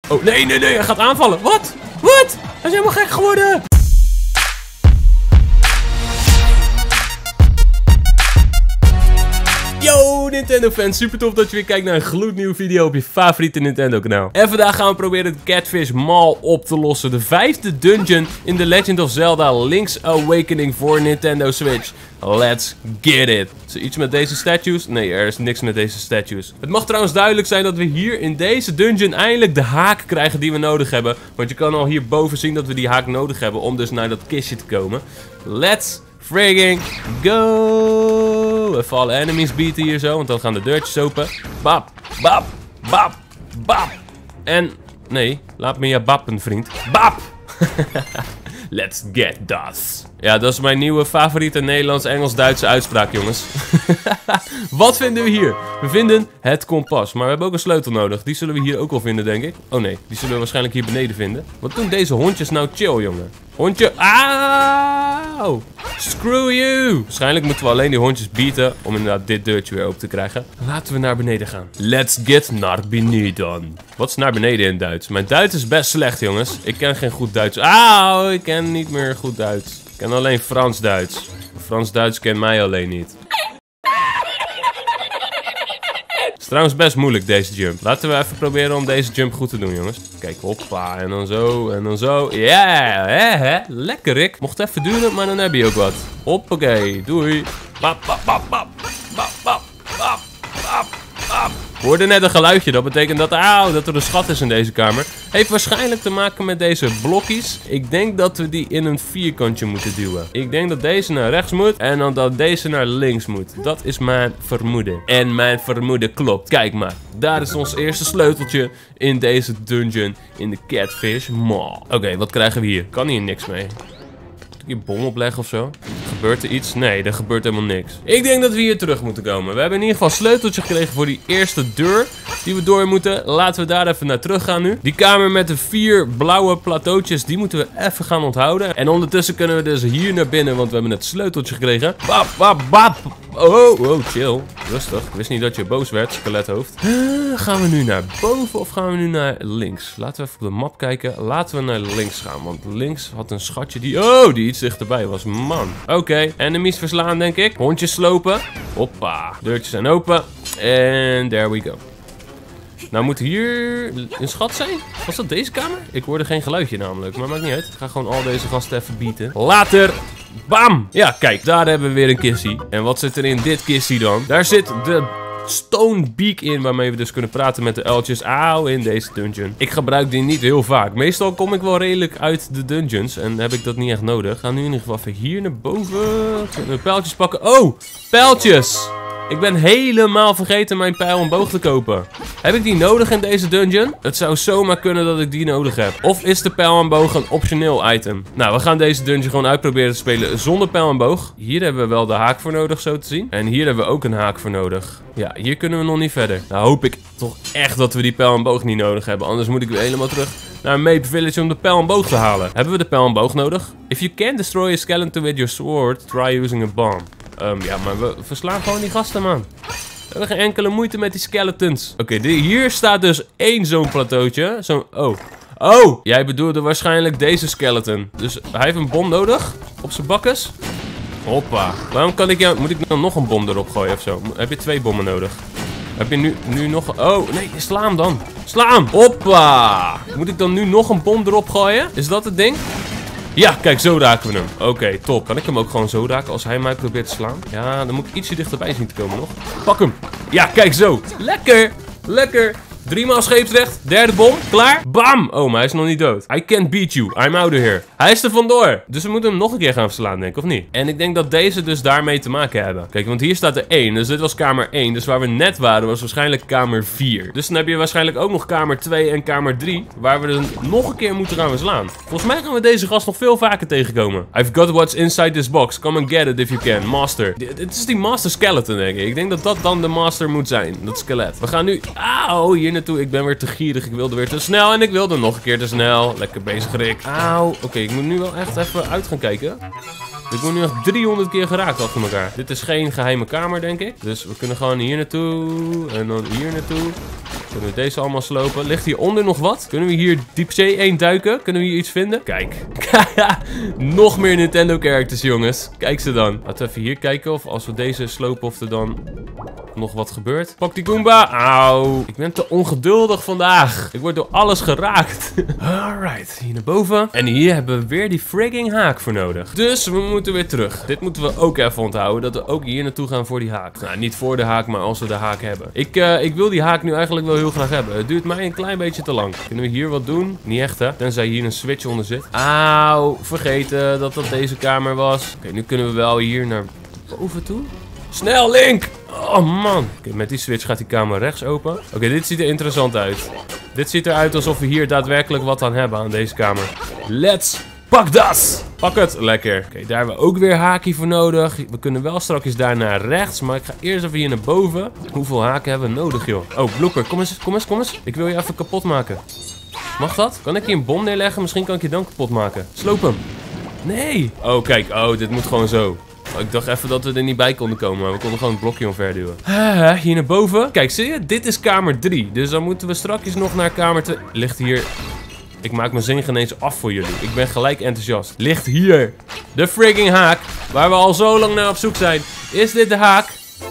Oh, nee, nee, nee, hij gaat aanvallen. Wat? Wat? Hij is helemaal gek geworden. Yo Nintendo fans, super tof dat je weer kijkt naar een gloednieuwe video op je favoriete Nintendo kanaal. En vandaag gaan we proberen de Catfish Mall op te lossen. De 5e dungeon in The Legend of Zelda Link's Awakening voor Nintendo Switch. Let's get it. Is er iets met deze statues? Nee, er is niks met deze statues. Het mag trouwens duidelijk zijn dat we hier in deze dungeon eindelijk de haak krijgen die we nodig hebben. Want je kan al hierboven zien dat we die haak nodig hebben om dus naar dat kistje te komen. Let's frigging go! Even alle enemies beaten hier zo, want dan gaan de deurtjes open. Bap, bap, bap, bap. En, nee, laat me je bappen, vriend. Bap! Let's get das. Ja, dat is mijn nieuwe favoriete Nederlands-Engels-Duitse uitspraak, jongens. Wat vinden we hier? We vinden het kompas, maar we hebben ook een sleutel nodig. Die zullen we hier ook al vinden, denk ik. Oh nee, die zullen we waarschijnlijk hier beneden vinden. Wat doen deze hondjes nou chill, jongen? Hondje, auw! Screw you! Waarschijnlijk moeten we alleen die hondjes beaten om inderdaad dit deurtje weer open te krijgen. Laten we naar beneden gaan. Let's get naar beneden. Wat is naar beneden in Duits? Mijn Duits is best slecht, jongens. Ik ken geen goed Duits. Auw, ik ken niet meer goed Duits. Ik ken alleen Frans-Duits. Frans-Duits kent mij alleen niet. Het is trouwens best moeilijk, deze jump. Laten we even proberen om deze jump goed te doen, jongens. Kijk, hoppa, en dan zo, en dan zo. Ja, hè? Lekker, Rick. Mocht even duren, maar dan heb je ook wat. Hoppakee, doei. Bap, bap, bap, bap. Bap, bap, bap, bap, bap. We hoorden net een geluidje, dat betekent dat, dat er een schat is in deze kamer. Heeft waarschijnlijk te maken met deze blokjes. Ik denk dat we die in een vierkantje moeten duwen. Ik denk dat deze naar rechts moet en dan dat deze naar links moet. Dat is mijn vermoeden. En mijn vermoeden klopt. Kijk maar, daar is ons eerste sleuteltje in deze dungeon in de Catfish Mall. Oké, wat krijgen we hier? Kan hier niks mee. Moet ik hier bom opleggen of zo? Gebeurt er iets? Nee, er gebeurt helemaal niks. Ik denk dat we hier terug moeten komen. We hebben in ieder geval een sleuteltje gekregen voor die eerste deur die we door moeten. Laten we daar even naar terug gaan nu. Die kamer met de 4 blauwe plateautjes, die moeten we even gaan onthouden. En ondertussen kunnen we dus hier naar binnen, want we hebben het sleuteltje gekregen. Bap, bap, bap. Oh, chill. Rustig. Ik wist niet dat je boos werd, skelethoofd. Gaan we nu naar boven of gaan we nu naar links? Laten we even op de map kijken. Laten we naar links gaan, want links had een schatje die iets dichterbij was. Man. Oké, enemies verslaan, denk ik. Hondjes slopen. Hoppa. Deurtjes zijn open. En there we go. Nou moet hier een schat zijn. Was dat deze kamer? Ik hoorde geen geluidje namelijk, maar maakt niet uit. Ik ga gewoon al deze gasten even beaten. Later. Bam! Ja, kijk, daar hebben we weer een kissie. En wat zit er in dit kissie dan? Daar zit de Stone Beak in, waarmee we dus kunnen praten met de uiltjes. Auw, in deze dungeon. Ik gebruik die niet heel vaak. Meestal kom ik wel redelijk uit de dungeons en heb ik dat niet echt nodig. We gaan nu in ieder geval even hier naar boven. Kunnen we pijltjes pakken? Oh, pijltjes! Ik ben helemaal vergeten mijn pijl en boog te kopen. Heb ik die nodig in deze dungeon? Het zou zomaar kunnen dat ik die nodig heb. Of is de pijl en boog een optioneel item? Nou, we gaan deze dungeon gewoon uitproberen te spelen zonder pijl en boog. Hier hebben we wel de haak voor nodig, zo te zien. En hier hebben we ook een haak voor nodig. Ja, hier kunnen we nog niet verder. Nou hoop ik toch echt dat we die pijl en boog niet nodig hebben. Anders moet ik weer helemaal terug naar Maple Village om de pijl en boog te halen. Hebben we de pijl en boog nodig? If you can't destroy a skeleton with your sword, try using a bomb. Ja, maar we verslaan gewoon die gasten, man. We hebben geen enkele moeite met die skeletons. Oké, hier staat dus 1 zo'n plateautje. Oh, jij bedoelde waarschijnlijk deze skeleton. Dus hij heeft een bom nodig op zijn bakkes. Hoppa. Waarom kan ik jou... Moet ik dan nog een bom erop gooien of zo? Heb je 2 bommen nodig? Heb je nu nog... Oh, nee, sla hem dan. Sla hem. Hoppa. Moet ik dan nu nog een bom erop gooien? Is dat het ding? Ja, kijk, zo raken we hem. Oké, top. Kan ik hem ook gewoon zo raken als hij mij probeert te slaan? Ja, dan moet ik ietsje dichterbij zien te komen nog. Pak hem. Ja, kijk zo. Lekker. Lekker. 3 maal scheepsrecht. 3e bom. Klaar. Bam. Oh, maar hij is nog niet dood. I can't beat you. I'm out of here. Hij is er vandoor. Dus we moeten hem nog een keer gaan verslaan, denk ik, of niet? En ik denk dat deze dus daarmee te maken hebben. Kijk, want hier staat er 1. Dus dit was kamer 1. Dus waar we net waren was waarschijnlijk kamer 4. Dus dan heb je waarschijnlijk ook nog kamer 2 en kamer 3. Waar we dus nog een keer moeten gaan verslaan. Volgens mij gaan we deze gast nog veel vaker tegenkomen. I've got what's inside this box. Come and get it if you can. Master. Dit is die master skeleton, denk ik. Ik denk dat dat dan de master moet zijn. Dat skelet. We gaan nu... Auw, hier naartoe. Ik ben weer te gierig. Ik wilde weer te snel. En ik wilde nog een keer te snel. Lekker bezig, Rick. Auw. Oké, ik moet nu wel echt even uit gaan kijken. Ik word nu echt 300 keer geraakt achter elkaar. Dit is geen geheime kamer, denk ik. Dus we kunnen gewoon hier naartoe. En dan hier naartoe. Kunnen we deze allemaal slopen? Ligt hieronder nog wat? Kunnen we hier diepzee 1 duiken? Kunnen we hier iets vinden? Kijk. Nog meer Nintendo characters, jongens. Kijk ze dan. Laten we even hier kijken of als we deze slopen of er dan nog wat gebeurt. Pak die Goomba. Auw. Ik ben te ongeduldig vandaag. Ik word door alles geraakt. Alright. Hier naar boven. En hier hebben we weer die frigging haak voor nodig. Dus we moeten weer terug. Dit moeten we ook even onthouden. Dat we ook hier naartoe gaan voor die haak. Nou, niet voor de haak, maar als we de haak hebben. Ik wil die haak nu eigenlijk wel heel graag hebben. Het duurt mij een klein beetje te lang. Kunnen we hier wat doen? Niet echt, hè? Tenzij hier een switch onder zit. Auw. Vergeten dat dat deze kamer was. Oké, nu kunnen we wel hier naar boven toe. Snel, Link! Oh, man. Oké, met die switch gaat die kamer rechts open. Oké, dit ziet er interessant uit. Dit ziet eruit alsof we hier daadwerkelijk wat aan hebben aan deze kamer. Let's pak dat! Pak het. Lekker. Oké, daar hebben we ook weer haakje voor nodig. We kunnen wel straks daar naar rechts. Maar ik ga eerst even hier naar boven. Hoeveel haken hebben we nodig, joh? Oh, Blooper. Kom eens, kom eens, kom eens. Ik wil je even kapot maken. Mag dat? Kan ik hier een bom neerleggen? Misschien kan ik je dan kapot maken. Sloop hem. Nee. Oh, kijk. Oh, dit moet gewoon zo. Oh, ik dacht even dat we er niet bij konden komen, maar we konden gewoon het blokje omverduwen. Hier naar boven. Kijk, zie je? Dit is kamer 3. Dus dan moeten we straks nog naar kamer 2. Ligt hier... Ik maak mijn zin geen eens af voor jullie. Ik ben gelijk enthousiast. Ligt hier de frigging haak, waar we al zo lang naar op zoek zijn. Is dit de haak?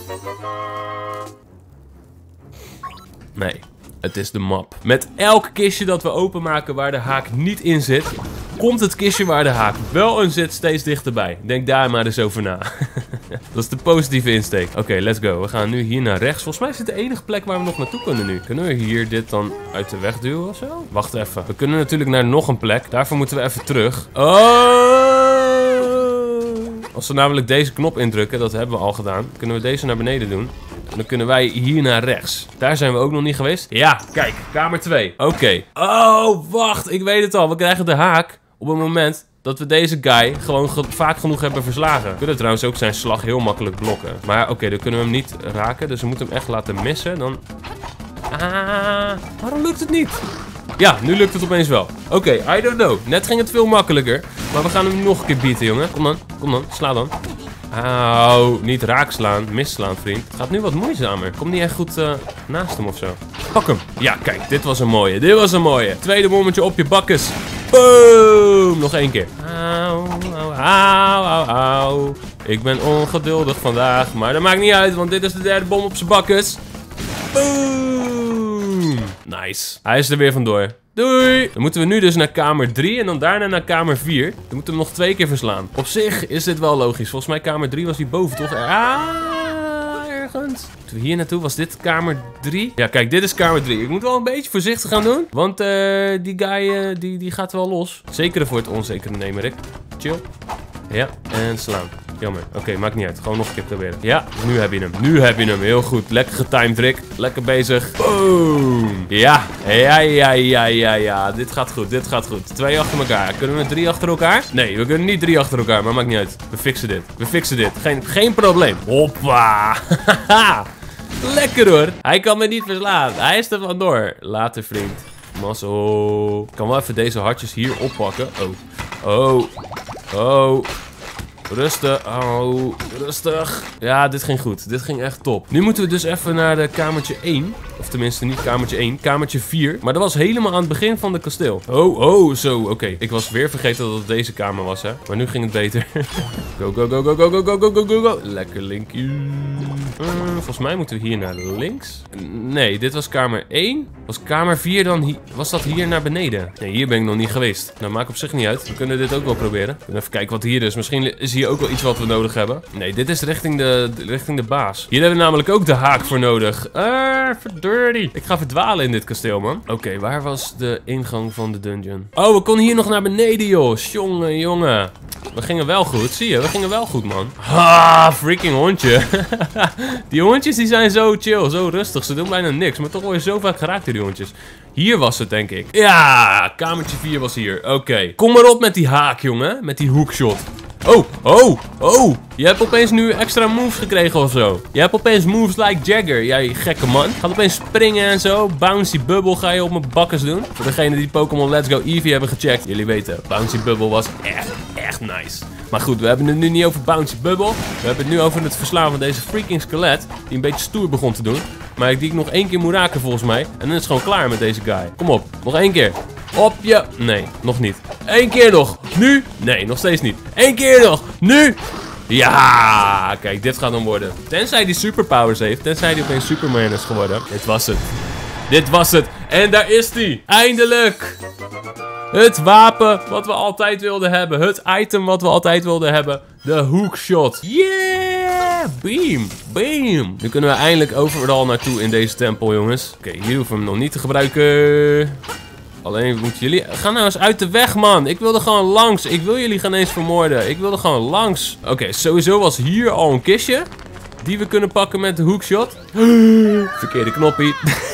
Nee, het is de map. Met elk kistje dat we openmaken waar de haak niet in zit, komt het kistje waar de haak wel in zit steeds dichterbij. Denk daar maar eens over na. Dat is de positieve insteek. Oké, let's go. We gaan nu hier naar rechts. Volgens mij is dit de enige plek waar we nog naartoe kunnen nu. Kunnen we hier dit dan uit de weg duwen of zo? Wacht even. We kunnen natuurlijk naar nog een plek. Daarvoor moeten we even terug. Oh! Als we namelijk deze knop indrukken, dat hebben we al gedaan, kunnen we deze naar beneden doen. En dan kunnen wij hier naar rechts. Daar zijn we ook nog niet geweest. Ja, kijk. Kamer 2. Oké. Oh, wacht. Ik weet het al. We krijgen de haak op het moment dat we deze guy gewoon vaak genoeg hebben verslagen. We kunnen trouwens ook zijn slag heel makkelijk blokken. Maar oké, dan kunnen we hem niet raken. Dus we moeten hem echt laten missen. Dan... waarom lukt het niet? Ja, nu lukt het opeens wel. Oké, I don't know. Net ging het veel makkelijker. Maar we gaan hem nog een keer bieten, jongen. Kom dan, kom dan. Sla dan. Auw, niet raak slaan, misslaan, vriend. Het gaat nu wat moeizamer. Kom niet echt goed naast hem of zo. Pak hem. Ja, kijk, dit was een mooie. Dit was een mooie. Tweede bommetje op je bakkes. Boom! Nog 1 keer. Auw, auw, auw, auw, auw. Ik ben ongeduldig vandaag, maar dat maakt niet uit, want dit is de 3e bom op zijn bakkes. Boom! Nice. Hij is er weer vandoor. Doei! Dan moeten we nu dus naar kamer 3 en dan daarna naar kamer 4. Dan moeten we hem nog 2 keer verslaan. Op zich is dit wel logisch. Volgens mij kamer 3 was hierboven, toch? Ergens. Moeten we hier naartoe? Was dit kamer 3? Ja, kijk, dit is kamer 3. Ik moet wel een beetje voorzichtig gaan doen. Want die guy, die gaat wel los. Zekere voor het onzekere nemen, Rick. Chill. Ja, en slaan. Jammer. Oké, maakt niet uit. Gewoon nog een keer proberen. Ja, nu heb je hem. Nu heb je hem. Heel goed. Lekker getimed, Rick. Lekker bezig. Boom. Ja. Ja. Dit gaat goed. Dit gaat goed. 2 achter elkaar. Kunnen we 3 achter elkaar? Nee, we kunnen niet 3 achter elkaar. Maar maakt niet uit. We fixen dit. We fixen dit. Geen probleem. Hoppa. Lekker hoor. Hij kan me niet verslaan. Hij is er vandoor. Later, vriend. Mazzel. Ik kan wel even deze hartjes hier oppakken. Oh. Rustig. Oh, rustig. Ja, dit ging goed. Dit ging echt top. Nu moeten we dus even naar de kamertje 1. Of tenminste, niet kamertje 1. Kamertje 4. Maar dat was helemaal aan het begin van de kasteel. Oh, zo. Oké. Ik was weer vergeten dat het deze kamer was, hè. Maar nu ging het beter. Go. Lekker Linkie. Volgens mij moeten we hier naar links. Nee, dit was kamer 1. Was kamer 4 dan hier? Was dat hier naar beneden? Nee, hier ben ik nog niet geweest. Nou, maakt op zich niet uit. We kunnen dit ook wel proberen. Even kijken wat hier is. Misschien is hier ook wel iets wat we nodig hebben. Nee, dit is richting de baas. Hier hebben we namelijk ook de haak voor nodig. Verdurdy. Ik ga verdwalen in dit kasteel, man. Oké, waar was de ingang van de dungeon? Oh, we konden hier nog naar beneden, joh. Jongen. We gingen wel goed, zie je? We gingen wel goed, man. Ha, freaking hondje. Die hondjes die zijn zo chill, zo rustig. Ze doen bijna niks, maar toch word je zo vaak geraakt door die hondjes. Hier was het, denk ik. Ja, kamertje 4 was hier. Oké. Kom maar op met die haak, jongen. Met die hookshot. Oh. Je hebt opeens nu extra moves gekregen of zo. Je hebt opeens moves like Jagger. Jij gekke man. Gaat opeens springen en zo. Bouncy Bubble ga je op mijn bakkes doen. Voor degenen die Pokémon Let's Go Eevee hebben gecheckt. Jullie weten, Bouncy Bubble was echt nice. Maar goed, we hebben het nu niet over Bouncy Bubble. We hebben het nu over het verslaan van deze freaking skelet. Die een beetje stoer begon te doen. Maar die ik nog 1 keer moet raken volgens mij. En dan is het gewoon klaar met deze guy. Kom op, nog 1 keer. Op je... Nee, nog niet. 1 keer nog. Nu? Nee, nog steeds niet. 1 keer nog. Nu? Ja, kijk, dit gaat hem worden. Tenzij die superpowers heeft. Tenzij die opeens Superman is geworden. Dit was het. Dit was het. En daar is die. Eindelijk. Het wapen wat we altijd wilden hebben. Het item wat we altijd wilden hebben. De hookshot. Yeah! Beam. Beam. Nu kunnen we eindelijk overal naartoe in deze tempel, jongens. Oké, hier hoeven we hem nog niet te gebruiken. Alleen moeten jullie... Ga nou eens uit de weg, man. Ik wil er gewoon langs. Ik wil jullie geen eens vermoorden. Ik wil er gewoon langs. Oké, sowieso was hier al een kistje. Die we kunnen pakken met de hookshot. Verkeerde knoppie.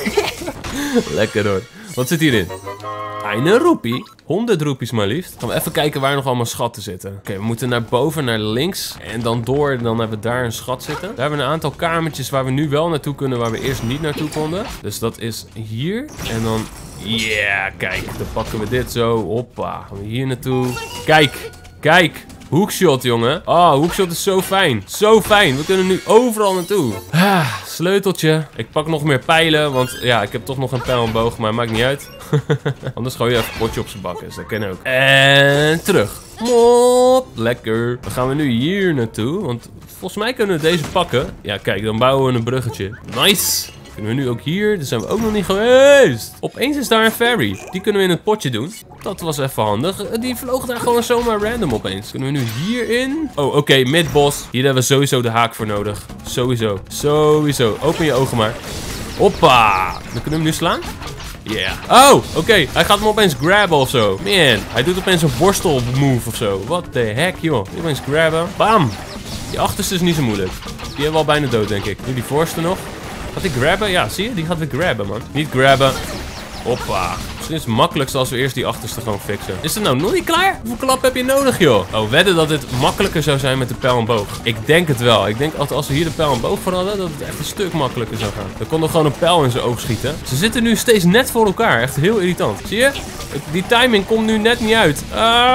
Lekker hoor. Wat zit hierin? Een roepie. 100 roepies maar liefst. Gaan we even kijken waar nog allemaal schatten zitten. Oké, we moeten naar boven, naar links. En dan door. En dan hebben we daar een schat zitten. Daar hebben we een aantal kamertjes waar we nu wel naartoe kunnen. Waar we eerst niet naartoe konden. Dus dat is hier. En dan... Yeah, kijk. Dan pakken we dit zo. Hoppa. Gaan we hier naartoe. Kijk. Kijk. Hookshot, jongen. Oh, hookshot is zo fijn. Zo fijn. We kunnen nu overal naartoe. Sleuteltje. Ik pak nog meer pijlen. Want ja, ik heb toch nog een pijl en boog. Maar maakt niet uit. Anders gooi je even een potje op zijn bakken. Dus dat kan ook. En terug. Mop. Lekker. Dan gaan we nu hier naartoe. Want volgens mij kunnen we deze pakken. Ja, kijk. Dan bouwen we een bruggetje. Nice. Kunnen we nu ook hier. Daar zijn we ook nog niet geweest. Opeens is daar een fairy. Die kunnen we in het potje doen. Dat was even handig. Die vloog daar gewoon zomaar random opeens. Kunnen we nu hierin? Oh, oké. Mid-boss. Hier hebben we sowieso de haak voor nodig. Sowieso. Sowieso. Open je ogen maar. Hoppa. Dan kunnen we hem nu slaan. Yeah. Oh, oké. Hij gaat hem opeens grabben of zo. Man. Hij doet opeens een borstel move of zo. What the heck, joh. Opeens grabben. Bam. Die achterste is niet zo moeilijk. Die hebben we al bijna dood, denk ik. Nu die voorste nog. Gaat hij grabben? Ja, zie je? Die gaat weer grabben, man. Niet grabben. Hoppa. Misschien is het makkelijkst als we eerst die achterste gewoon fixen. Is het nou nog niet klaar? Hoeveel klap heb je nodig, joh? Oh, wedden dat het makkelijker zou zijn met de pijl en boog. Ik denk het wel. Ik denk als we hier de pijl en boog voor hadden, dat het echt een stuk makkelijker zou gaan. Dan kon er gewoon een pijl in zijn oog schieten. Ze zitten nu steeds net voor elkaar. Echt heel irritant. Zie je? Die timing komt nu net niet uit.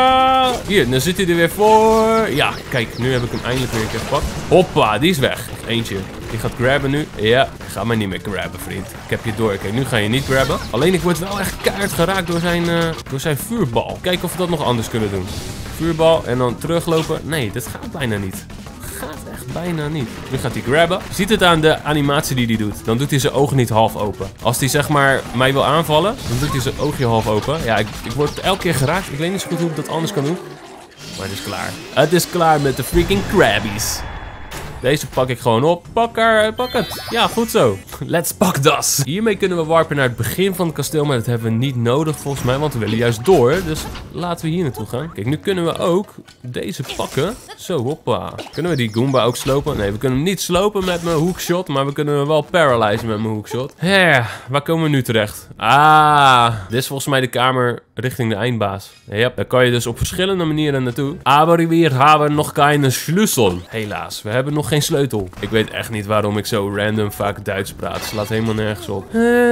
Hier, dan zit hij er weer voor. Ja, kijk. Nu heb ik hem eindelijk weer een keer gepakt. Hoppa, die is weg. Eentje. Die gaat grabben nu. Ja, ga maar niet meer grabben, vriend. Ik heb je door. Kijk, nu ga je niet grabben. Alleen ik word wel echt keihard geraakt door zijn vuurbal. Kijken of we dat nog anders kunnen doen. Vuurbal en dan teruglopen. Nee, dat gaat bijna niet. Gaat echt bijna niet. Nu gaat hij grabben. Je ziet het aan de animatie die hij doet. Dan doet hij zijn ogen niet half open. Als hij zeg maar mij wil aanvallen, dan doet hij zijn oogje half open. Ja, ik word elke keer geraakt. Ik weet niet zo goed hoe ik dat anders kan doen. Maar het is klaar. Het is klaar met de freaking crabbies. Deze pak ik gewoon op. Pak het. Ja, goed zo. Let's pak das. Hiermee kunnen we warpen naar het begin van het kasteel. Maar dat hebben we niet nodig volgens mij. Want we willen juist door. Dus laten we hier naartoe gaan. Kijk, nu kunnen we ook deze pakken. Zo, hoppa. Kunnen we die Goomba ook slopen? Nee, we kunnen hem niet slopen met mijn hookshot. Maar we kunnen hem wel paralyzen met mijn hookshot. Waar komen we nu terecht? Dit is volgens mij de kamer richting de eindbaas. Ja, daar kan je dus op verschillende manieren naartoe. Aber wir haben nog keine Schlüssel. Helaas, we hebben nog geen sleutel. Ik weet echt niet waarom ik zo random vaak Duits praat. Het slaat helemaal nergens op.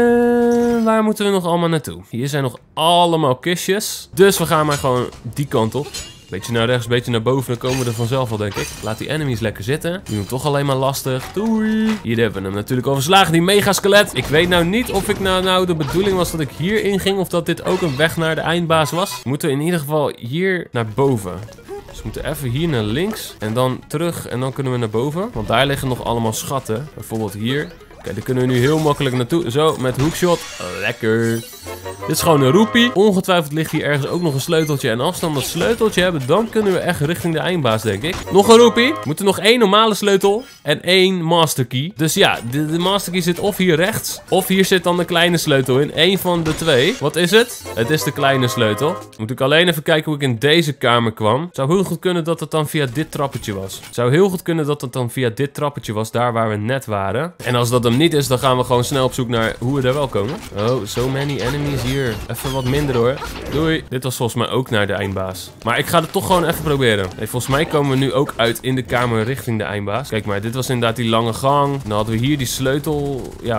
Waar moeten we nog allemaal naartoe? Hier zijn nog allemaal kistjes. Dus we gaan maar gewoon die kant op. Beetje naar rechts, beetje naar boven, dan komen we er vanzelf al, denk ik. Laat die enemies lekker zitten. Die doen toch alleen maar lastig. Doei. Hier hebben we hem natuurlijk al verslagen, die megaskelet. Ik weet nou niet of ik nou de bedoeling was dat ik hierin ging. Of dat dit ook een weg naar de eindbaas was. Moeten we in ieder geval hier naar boven. Dus we moeten even hier naar links. En dan terug en dan kunnen we naar boven. Want daar liggen nog allemaal schatten. Bijvoorbeeld hier. Kijk, daar kunnen we nu heel makkelijk naartoe. Zo, met hookshot. Lekker. Dit is gewoon een roepie. Ongetwijfeld ligt hier ergens ook nog een sleuteltje. En als we dan dat sleuteltje hebben, dan kunnen we echt richting de eindbaas, denk ik. Nog een roepie. We moeten nog 1 normale sleutel en 1 masterkey. Dus ja, de masterkey zit of hier rechts, of hier zit dan de kleine sleutel in. 1 van de 2. Wat is het? Het is de kleine sleutel. Moet ik alleen even kijken hoe ik in deze kamer kwam. Het zou heel goed kunnen dat het dan via dit trappetje was. Het zou heel goed kunnen dat het dan via dit trappetje was, daar waar we net waren. En als dat hem niet is, dan gaan we gewoon snel op zoek naar hoe we daar wel komen. Oh, so many enemies hier. Even wat minder hoor. Doei. Dit was volgens mij ook naar de eindbaas. Maar ik ga het toch gewoon even proberen. Hey, volgens mij komen we nu ook uit in de kamer richting de eindbaas. Kijk maar, dit was inderdaad die lange gang. Dan hadden we hier die sleutel. Ja,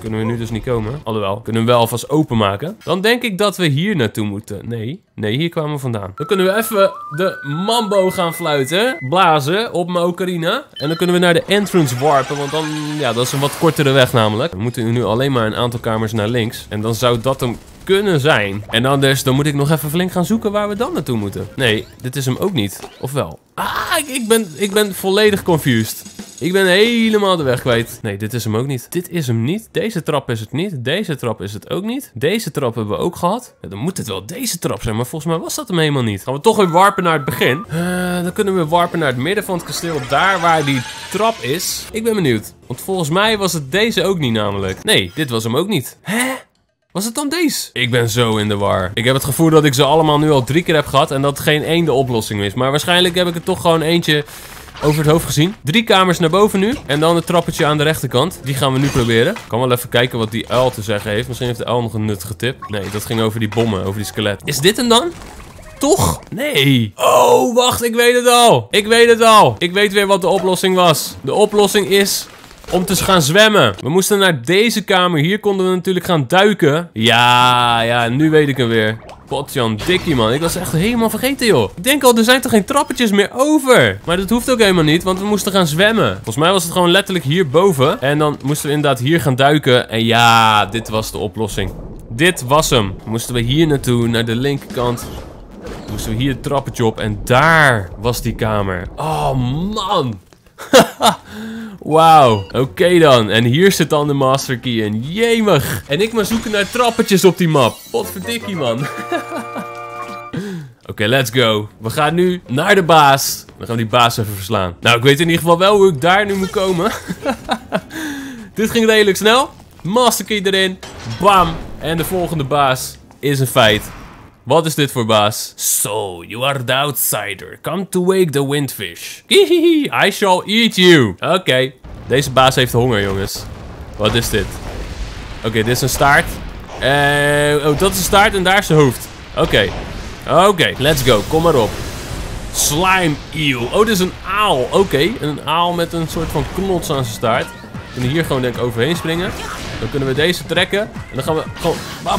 kunnen we nu dus niet komen. Alhoewel, kunnen we hem wel alvast openmaken. Dan denk ik dat we hier naartoe moeten. Nee, hier kwamen we vandaan. Dan kunnen we even de mambo gaan fluiten. Blazen op mijn ocarina. En dan kunnen we naar de entrance warpen. Want dan, ja, dat is een wat kortere weg namelijk. We moeten nu alleen maar een aantal kamers naar links. En dan zou dat hem kunnen zijn. En anders, dan moet ik nog even flink gaan zoeken waar we dan naartoe moeten. Nee, dit is hem ook niet. Of wel? Ah, ik ben volledig confused. Ik ben helemaal de weg kwijt. Nee, dit is hem ook niet. Dit is hem niet. Deze trap is het niet. Deze trap is het ook niet. Deze trap hebben we ook gehad. Ja, dan moet het wel deze trap zijn. Maar volgens mij was dat hem helemaal niet. Gaan we toch weer warpen naar het begin. Dan kunnen we warpen naar het midden van het kasteel. Daar waar die trap is. Ik ben benieuwd. Want volgens mij was het deze ook niet namelijk. Nee, dit was hem ook niet. Hè? Was het dan deze? Ik ben zo in de war. Ik heb het gevoel dat ik ze allemaal nu al 3 keer heb gehad. En dat geen één de oplossing is. Maar waarschijnlijk heb ik het toch gewoon eentje over het hoofd gezien. 3 kamers naar boven nu. En dan het trappetje aan de rechterkant. Die gaan we nu proberen. Ik kan wel even kijken wat die uil te zeggen heeft. Misschien heeft de uil nog een nuttige tip. Nee, dat ging over die bommen. Over die skelet. Is dit hem dan? Toch? Nee. Oh, wacht. Ik weet het al. Ik weet het al. Ik weet weer wat de oplossing was. De oplossing is om te gaan zwemmen. We moesten naar deze kamer. Hier konden we natuurlijk gaan duiken. Ja, nu weet ik hem weer. Potjan dikkie, man. Ik was echt helemaal vergeten, joh. Ik denk al, er zijn toch geen trappetjes meer over? Maar dat hoeft ook helemaal niet, want we moesten gaan zwemmen. Volgens mij was het gewoon letterlijk hierboven. En dan moesten we inderdaad hier gaan duiken. En ja, dit was de oplossing. Dit was hem. Moesten we hier naartoe, naar de linkerkant. Moesten we hier het trappetje op. En daar was die kamer. Oh, man. Wauw, oké dan. En hier zit dan de master key in. Jemig. En ik maar zoeken naar trappetjes op die map. Potverdikkie, man. Oké, let's go. We gaan nu naar de baas. Dan gaan we die baas even verslaan. Nou, ik weet in ieder geval wel hoe ik daar nu moet komen. Dit ging redelijk snel. Master key erin. Bam. En de volgende baas is een feit. Wat is dit voor baas? So, you are the outsider. Come to wake the windfish. Hihihi, I shall eat you. Oké, deze baas heeft honger, jongens. Wat is dit? Oké, dit is een staart. Oh, dat is een staart en daar is zijn hoofd. Oké, let's go. Kom maar op. Slime eel. Oh, dit is een aal. Oké, een aal met een soort van knots aan zijn staart. We kunnen hier gewoon denk ik overheen springen. Dan kunnen we deze trekken. En dan gaan we gewoon...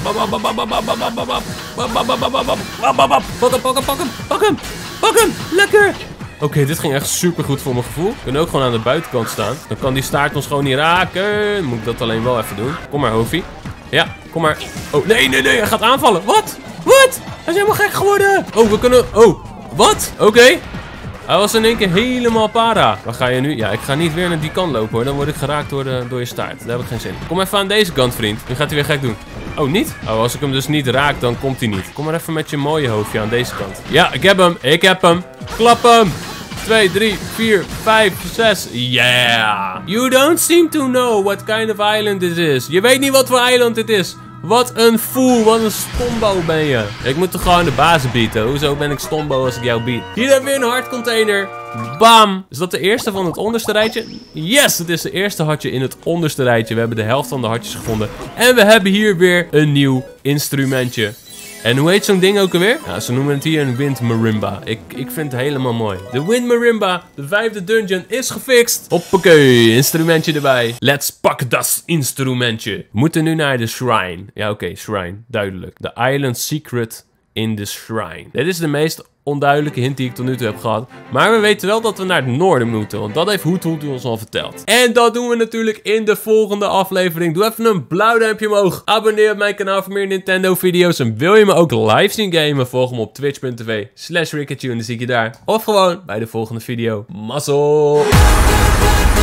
Pak hem. Lekker. Oké, dit ging echt super goed voor mijn gevoel. We kunnen ook gewoon aan de buitenkant staan. Dan kan die staart ons gewoon niet raken. Moet ik dat alleen wel even doen. Kom maar, hoofdie. Ja, kom maar. Oh, nee. Hij gaat aanvallen. Wat? Hij is helemaal gek geworden. Oh, we kunnen... Oh, wat? Oké. Hij was in één keer helemaal para. Waar ga je nu? Ja, ik ga niet weer naar die kant lopen, hoor. Dan word ik geraakt door je staart. Daar heb ik geen zin in. Kom even aan deze kant, vriend. Nu gaat hij weer gek doen. Oh, niet? Oh, als ik hem dus niet raak, dan komt hij niet. Kom maar even met je mooie hoofdje aan deze kant. Ja, ik heb hem. Klap hem. 2, 3, 4, 5, 6. Yeah. You don't seem to know what kind of island this is. Je weet niet wat voor eiland dit is. Wat een fool, wat een stombo ben je. Ik moet toch gewoon de bazen bieden. Hoezo ben ik stombo als ik jou bied? Hier hebben we een hartcontainer. Bam. Is dat de eerste van het onderste rijtje? Yes, het is de eerste hartje in het onderste rijtje. We hebben de helft van de hartjes gevonden. En we hebben hier weer een nieuw instrumentje. En hoe heet zo'n ding ook alweer? Ja, ze noemen het hier een Wind Marimba. Ik vind het helemaal mooi. De Wind Marimba, de 5e dungeon, is gefixt. Hoppakee, instrumentje erbij. Let's pak dat instrumentje. We moeten nu naar de shrine. Ja, oké, shrine. Duidelijk. The Island Secret in the Shrine. Dit is de meest onduidelijke hint die ik tot nu toe heb gehad. Maar we weten wel dat we naar het noorden moeten. Want dat heeft Hoet ons al verteld. En dat doen we natuurlijk in de volgende aflevering. Doe even een blauw duimpje omhoog. Abonneer op mijn kanaal voor meer Nintendo video's. En wil je me ook live zien gamen? Volg me op twitch.tv/Rikatune. Dan zie ik je daar. Of gewoon bij de volgende video. Mazzel!